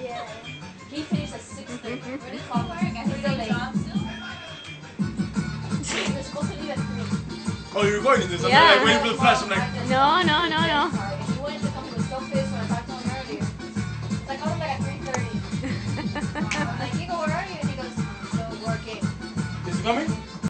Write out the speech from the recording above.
Yeah. He finished at 6:30. What is he wearing? A Hawaii jumpsuit? He was supposed to leave at 3. Oh, you're recording this? I'm Yeah. like waiting for the flash. I'm like, No, no, no, no. And he wanted to come to his showcase when I talked to him earlier. It's like, oh, like at 3:30. I'm like, Diego, where are you? And he goes, still working. is he coming?